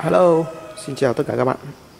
Hello, xin chào tất cả các bạn.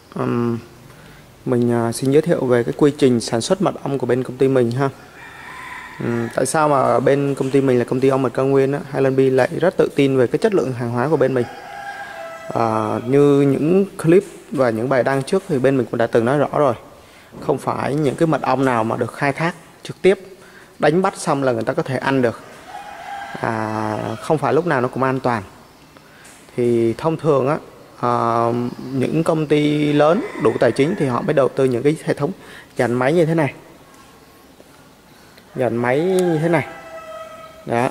Mình xin giới thiệu về cái quy trình sản xuất mật ong của bên công ty mình ha. Tại sao mà bên công ty mình là công ty ong mật cao nguyên á, Highland Bee lại rất tự tin về cái chất lượng hàng hóa của bên mình. Như những clip và những bài đăng trước thì bên mình cũng đã từng nói rõ rồi. Không phải những cái mật ong nào mà được khai thác trực tiếp, đánh bắt xong là người ta có thể ăn được. Không phải lúc nào nó cũng an toàn. Thì thông thường á, những công ty lớn đủ tài chính thì họ mới đầu tư những cái hệ thống dàn máy như thế này, dàn máy như thế này đó,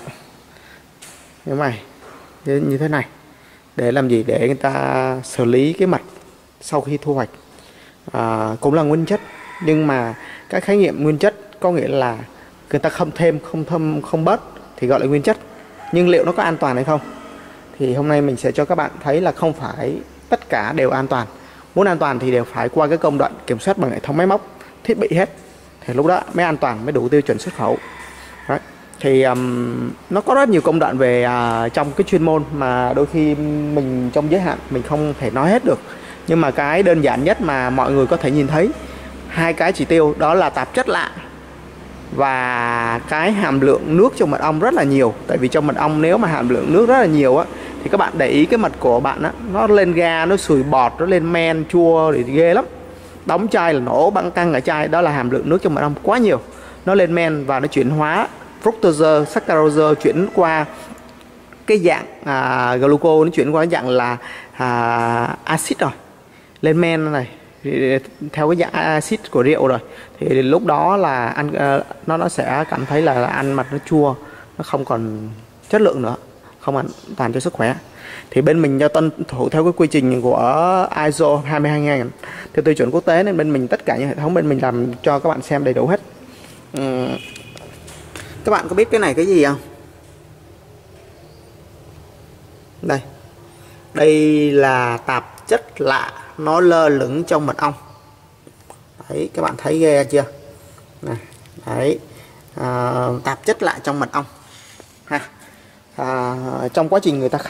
như thế này để làm gì? Để người ta xử lý cái mật sau khi thu hoạch. Cũng là nguyên chất, nhưng mà cái khái niệm nguyên chất có nghĩa là người ta không thêm không thâm không bớt thì gọi là nguyên chất. Nhưng liệu nó có an toàn hay không thì hôm nay mình sẽ cho các bạn thấy là không phải tất cả đều an toàn. Muốn an toàn thì đều phải qua cái công đoạn kiểm soát bằng hệ thống máy móc, thiết bị hết, thì lúc đó mới an toàn, mới đủ tiêu chuẩn xuất khẩu. Đấy. Thì nó có rất nhiều công đoạn về trong cái chuyên môn mà đôi khi mình trong giới hạn mình không thể nói hết được. Nhưng mà cái đơn giản nhất mà mọi người có thể nhìn thấy hai cái chỉ tiêu đó là tạp chất lạ và cái hàm lượng nước trong mật ong rất là nhiều. Tại vì trong mật ong nếu mà hàm lượng nước rất là nhiều á thì các bạn để ý cái mật của bạn á, nó lên ga, nó sùi bọt, nó lên men chua thì ghê lắm. Đóng chai là nổ băng căng ở chai, đó là hàm lượng nước trong mật ong quá nhiều. Nó lên men và nó chuyển hóa fructose, saccharose, chuyển qua cái dạng glucose, nó chuyển qua dạng là axit rồi. Lên men này theo cái dạng axit của rượu rồi thì lúc đó là ăn nó sẽ cảm thấy là ăn mật nó chua, nó không còn chất lượng nữa, không an toàn cho sức khỏe. Thì bên mình do tuân thủ theo cái quy trình của ISO 22000 theo tiêu chuẩn quốc tế, nên bên mình tất cả những hệ thống bên mình làm cho các bạn xem đầy đủ hết. Các bạn có biết cái này cái gì không? Đây là tạp chất lạ, nó lơ lửng trong mật ong. Đấy, các bạn thấy ghê chưa? Này, đấy, tạp chất lạ trong mật ong ha. Trong quá trình người ta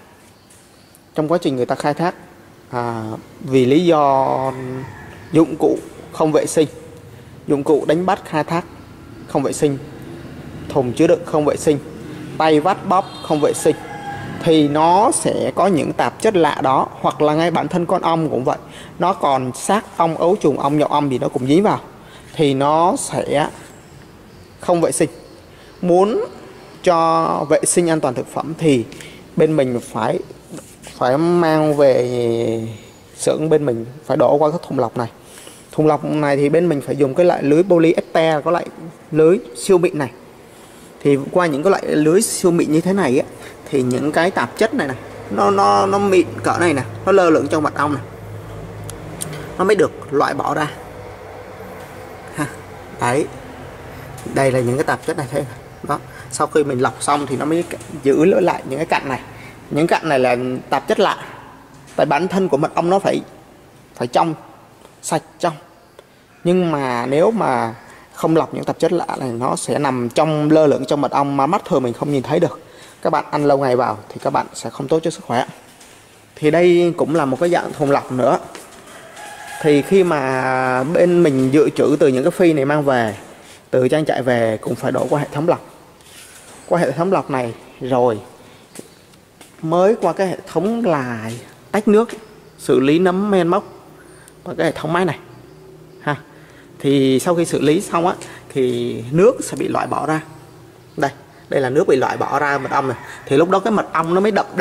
khai thác, vì lý do dụng cụ không vệ sinh, dụng cụ đánh bắt khai thác không vệ sinh, thùng chứa đựng không vệ sinh, tay vắt bóp không vệ sinh, thì nó sẽ có những tạp chất lạ đó. Hoặc là ngay bản thân con ong cũng vậy, nó còn xác ong, ấu trùng ong, nhộng ong gì nó cũng dính vào thì nó sẽ không vệ sinh. Muốn cho vệ sinh an toàn thực phẩm thì bên mình phải mang về xưởng, bên mình phải đổ qua các thùng lọc này. Thùng lọc này thì bên mình phải dùng cái loại lưới polyester, có loại lưới siêu mịn này. Thì qua những cái loại lưới siêu mịn như thế này á, thì những cái tạp chất này nó mịn cỡ này nè, nó lơ lửng trong mật ong này, nó mới được loại bỏ ra ha. Đấy, đây là những cái tạp chất này thế đó. Sau khi mình lọc xong thì nó mới giữ lại những cái cặn này. Những cặn này là tạp chất lạ. Tại bản thân của mật ong nó phải trong, sạch trong. Nhưng mà nếu mà không lọc những tạp chất lạ này, nó sẽ nằm trong, lơ lửng trong mật ong mà mắt thường mình không nhìn thấy được. Các bạn ăn lâu ngày vào thì các bạn sẽ không tốt cho sức khỏe. Thì đây cũng là một cái dạng thùng lọc nữa. Thì khi mà bên mình dự trữ từ những cái phi này mang về, từ trang trại về, cũng phải đổ qua hệ thống lọc. Qua hệ thống lọc này rồi mới qua cái hệ thống là tách nước, xử lý nấm men mốc và cái hệ thống máy này ha. Thì sau khi xử lý xong á thì nước sẽ bị loại bỏ ra. Đây là nước bị loại bỏ ra mật ong này. Thì lúc đó cái mật ong nó mới đậm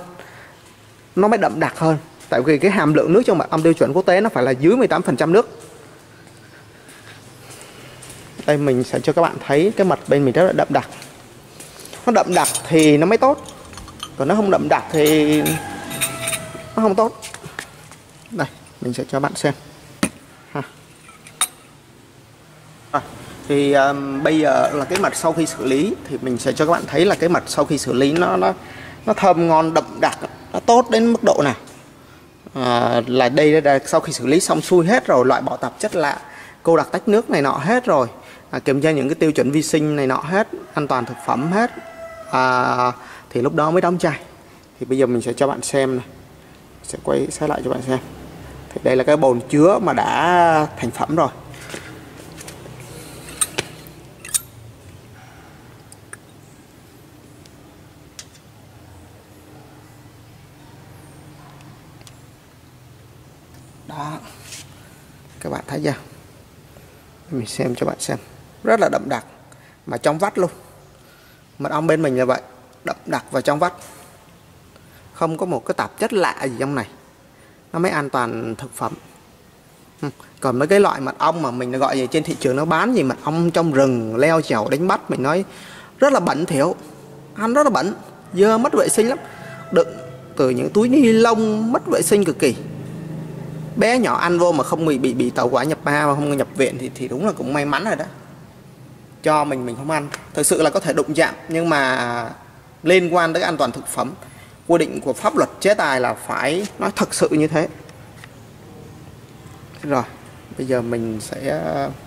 đặc hơn. Tại vì cái hàm lượng nước trong mật ong tiêu chuẩn quốc tế nó phải là dưới 18% nước. Đây mình sẽ cho các bạn thấy cái mật bên mình rất là đậm đặc. Nó đậm đặc thì nó mới tốt, còn nó không đậm đặc thì nó không tốt. Đây mình sẽ cho bạn xem ha. Thì bây giờ là cái mật sau khi xử lý, thì mình sẽ cho các bạn thấy là cái mật sau khi xử lý nó thơm ngon, đậm đặc, nó tốt đến mức độ nào. Là đây là sau khi xử lý xong xuôi hết rồi, loại bỏ tạp chất lạ, cô đặc tách nước này nọ hết rồi, kiểm tra những cái tiêu chuẩn vi sinh này nọ hết, an toàn thực phẩm hết, thì lúc đó mới đóng chai. Thì bây giờ mình sẽ cho bạn xem này. Sẽ quay sát lại cho bạn xem. Thì đây là cái bồn chứa mà đã thành phẩm rồi. Đó, các bạn thấy chưa? Mình xem cho bạn xem, rất là đậm đặc mà trong vắt luôn. Mật ong bên mình là vậy, đậm đặc và trong vắt, không có một cái tạp chất lạ gì trong này, nó mới an toàn thực phẩm. Còn mấy cái loại mật ong mà mình gọi gì trên thị trường nó bán gì mật ong trong rừng leo trèo đánh bắt, mình nói rất là bẩn thỉu, ăn rất là bẩn, dơ, mất vệ sinh lắm, đựng từ những túi ni lông, mất vệ sinh cực kỳ. Bé nhỏ ăn vô mà không bị tàu hỏa nhập ma mà không nhập viện thì đúng là cũng may mắn rồi đó. Cho mình không ăn, thực sự là có thể đụng chạm, nhưng mà liên quan tới an toàn thực phẩm, quy định của pháp luật chế tài là phải nói thật sự như thế. Rồi bây giờ mình sẽ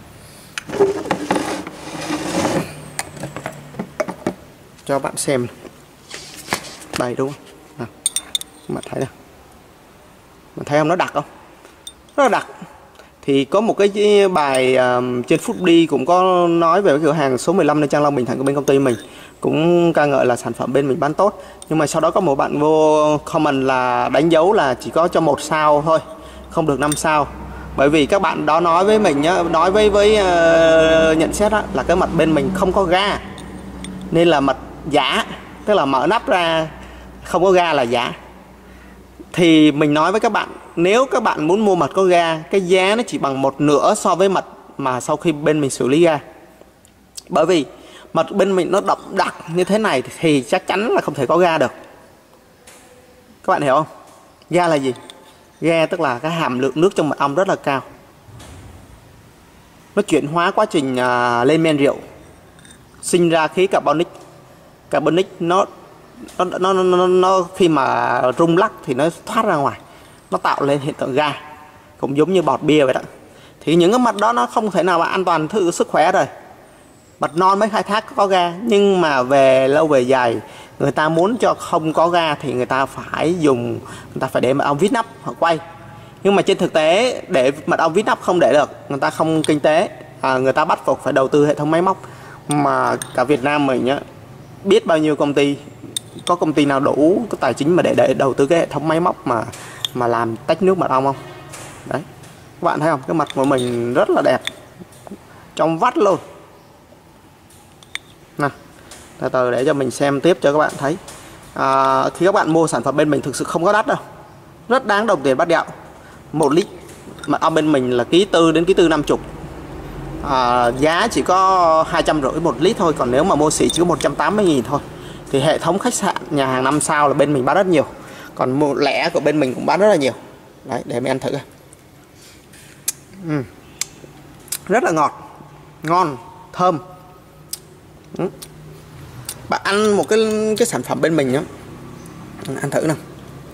cho bạn xem đây, đúng không? Bạn thấy nè, bạn thấy không, nó đặc không, rất là đặc. Thì có một cái bài trên Foodie cũng có nói về cái cửa hàng số 15 nơi Trang Long Bình Thạnh của bên công ty mình, cũng ca ngợi là sản phẩm bên mình bán tốt. Nhưng mà sau đó có một bạn vô comment là đánh dấu là chỉ có cho 1 sao thôi, không được 5 sao. Bởi vì các bạn đó nói với mình nhá, nói với nhận xét đó, là cái mật bên mình không có ga, nên là mật giả, tức là mở nắp ra không có ga là giả. Thì mình nói với các bạn, nếu các bạn muốn mua mật có ga, cái giá nó chỉ bằng 1/2 so với mật mà sau khi bên mình xử lý ga. Bởi vì mật bên mình nó đậm đặc như thế này thì chắc chắn là không thể có ga được. Các bạn hiểu không? Ga là gì? Ga tức là cái hàm lượng nước trong mật ong rất là cao. Nó chuyển hóa quá trình lên men rượu, sinh ra khí carbonic. Carbonic nó khi mà rung lắc thì nó thoát ra ngoài, nó tạo lên hiện tượng ga, cũng giống như bọt bia vậy đó. Thì những cái mật đó nó không thể nào mà an toàn thứ sức khỏe rồi. Mật non mới khai thác có ga, nhưng mà về lâu về dài người ta muốn cho không có ga thì người ta phải để mật ong vít nắp hoặc quay. Nhưng mà trên thực tế để mật ong vít nắp không để được, người ta không kinh tế, người ta bắt buộc phải đầu tư hệ thống máy móc. Mà cả Việt Nam mình nhá, biết bao nhiêu công ty, có công ty nào đủ cái tài chính mà để đầu tư cái hệ thống máy móc mà làm tách nước mật ong không? Đấy, các bạn thấy không, cái mật của mình rất là đẹp, trong vắt luôn. Nè, từ từ để cho mình xem tiếp cho các bạn thấy. Khi các bạn mua sản phẩm bên mình thực sự không có đắt đâu, rất đáng đồng tiền bát gạo. 1 lít mật ong bên mình là ký 4 đến ký 450. Giá chỉ có 250 1 lít thôi, còn nếu mà mua xỉ chỉ có 180.000 thôi. Thì hệ thống khách sạn, nhà hàng 5 sao là bên mình bán rất nhiều, còn một lẻ của bên mình cũng bán rất là nhiều. Đấy, để mình ăn thử. Rất là ngọt, ngon, thơm. Bạn ăn một cái sản phẩm bên mình nhá, ăn thử nào.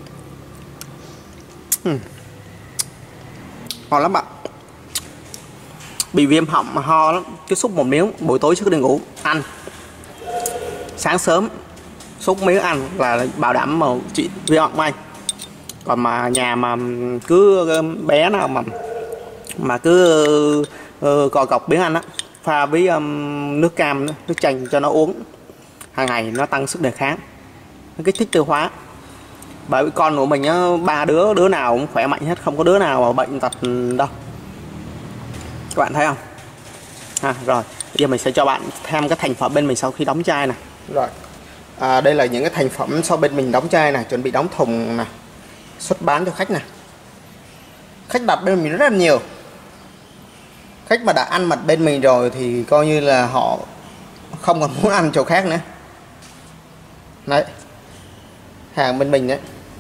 Ngon lắm bạn. Bị viêm họng mà ho lắm, cứ xúc một miếng buổi tối trước đi ngủ ăn, sáng sớm xúc miếng ăn là bảo đảm mà trị viêm họng anh. Còn mà nhà mà cứ bé nào mà cứ cò cọc miếng ăn á, pha với nước cam, nước chanh cho nó uống hàng ngày, nó tăng sức đề kháng, nó kích thích tiêu hóa. Bởi vì con của mình á, 3 đứa nào cũng khỏe mạnh hết, không có đứa nào mà bệnh tật đâu. Các bạn thấy không? Rồi, bây giờ mình sẽ cho bạn thêm cái thành phẩm bên mình sau khi đóng chai này. Rồi, đây là những cái thành phẩm sau bên mình đóng chai này, chuẩn bị đóng thùng này, xuất bán cho khách này. Khách đặt bên mình rất là nhiều. Khách mà đã ăn mật bên mình rồi thì coi như là họ không còn muốn ăn chỗ khác nữa. Đấy, hàng bên mình đấy.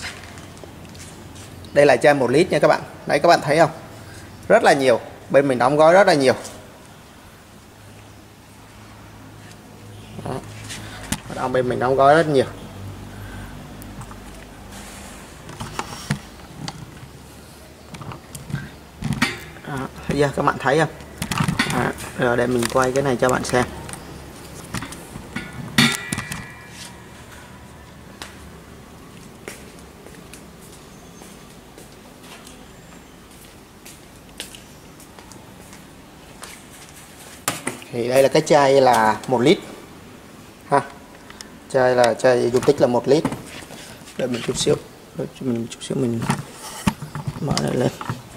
Đây là chai 1 lít nha các bạn. Đấy, các bạn thấy không? Rất là nhiều. Bên mình đóng gói rất là nhiều. Đó, bên mình đóng gói rất nhiều. Bây giờ các bạn thấy không? Rồi để mình quay cái này cho bạn xem. Thì đây là cái chai là 1 lít ha. Chai là chai dung tích là 1 lít. Đợi mình chút xíu, mình mở này lên.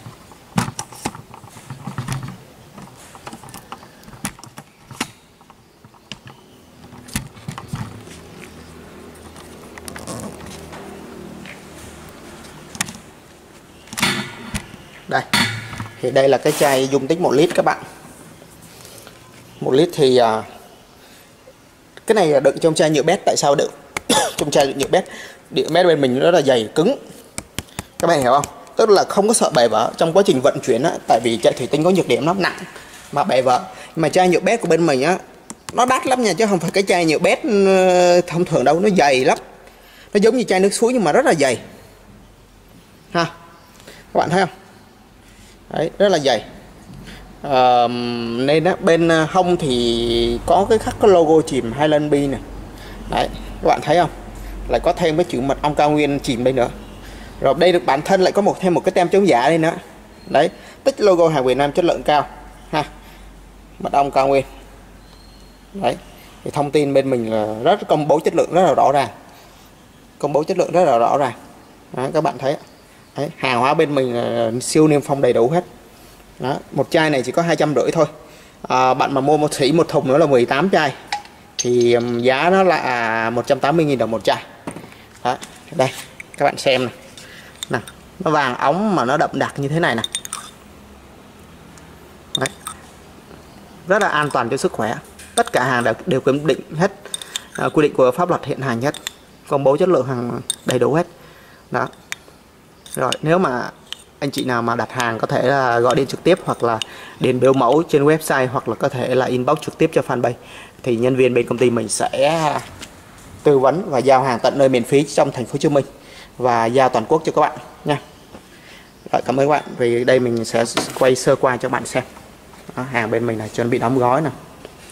Đây. Thì đây là cái chai dung tích 1 lít các bạn. 1 lít thì cái này là đựng trong chai nhựa pet. Tại sao đựng trong chai nhựa pet? Nhựa pet bên mình rất là dày cứng, các bạn hiểu không? Tức là không có sợ bể vỡ trong quá trình vận chuyển á, tại vì chai thủy tinh có nhược điểm nó nặng mà bể vỡ. Mà chai nhựa pet của bên mình á nó đắt lắm nha, chứ không phải cái chai nhựa pet thông thường đâu, nó dày lắm. Nó giống như chai nước suối nhưng mà rất là dày ha, các bạn thấy không? Đấy, rất là dày. Nên đó, bên hông thì có cái khắc cái logo chìm Highland Bee này. Đấy, các bạn thấy không? Lại có thêm cái chữ mật ong cao nguyên chìm đây nữa. Rồi đây được bản thân lại có thêm một cái tem chống giả đây nữa. Đấy, tích logo hàng Việt Nam chất lượng cao ha. Mật ong cao nguyên. Đấy, thì thông tin bên mình là rất công bố chất lượng rất là rõ ràng. Công bố chất lượng rất là rõ ràng. Đó, các bạn thấy. Đấy, hàng hóa bên mình là siêu niêm phong đầy đủ hết. Đó, một chai này chỉ có 250 thôi. Bạn mà mua một thùng nữa là 18 chai thì giá nó là 180.000 đồng một chai. Đó, đây các bạn xem này. Nào, nó vàng óng mà nó đậm đặc như thế này nè. Đấy, rất là an toàn cho sức khỏe. Tất cả hàng đều kiểm định hết, quy định của pháp luật hiện hành hết, công bố chất lượng hàng đầy đủ hết. Đó. Rồi nếu mà anh chị nào mà đặt hàng có thể là gọi điện trực tiếp hoặc là điền biểu mẫu trên website, hoặc là có thể là inbox trực tiếp cho fanpage, thì nhân viên bên công ty mình sẽ tư vấn và giao hàng tận nơi miễn phí trong thành phố Hồ Chí Minh và giao toàn quốc cho các bạn nha. Rồi, cảm ơn các bạn. Vì đây mình sẽ quay sơ qua cho bạn xem. Đó, hàng bên mình là chuẩn bị đóng gói nè.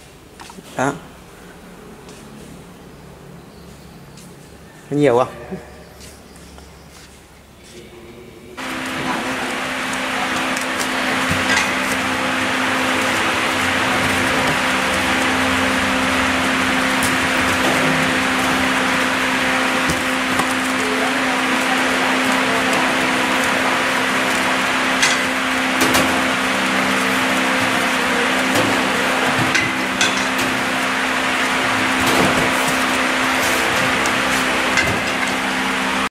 Đó, nhiều không?